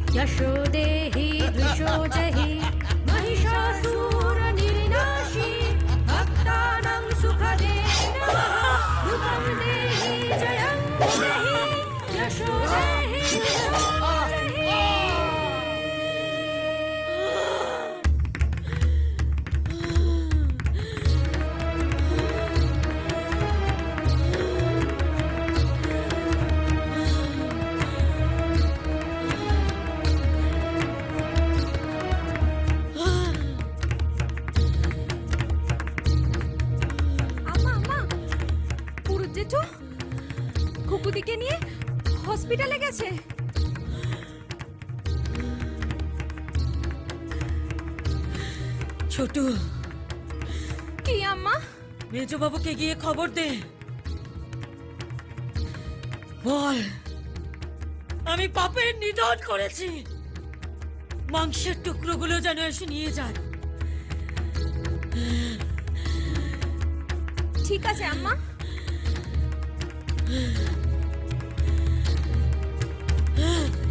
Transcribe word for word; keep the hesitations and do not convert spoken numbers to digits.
यशो देहि द्विषो जहि महिषासुर निर्नाशी भक्तानां सुखदे नमः दुःखं देहि जयं देहि यशो देहि द्विषो जहि। কুকুদিকে নিয়ে হসপিটালে গেছে। ছোটু, কি আম্মা? মেজো বাবুকে গিয়ে খবর দে, বল আমি পাপের নিধন করেছি, মাংসের টুকরোগুলো যেন এসে নিয়ে যান। ঠিক আছে আম্মা। Yeah.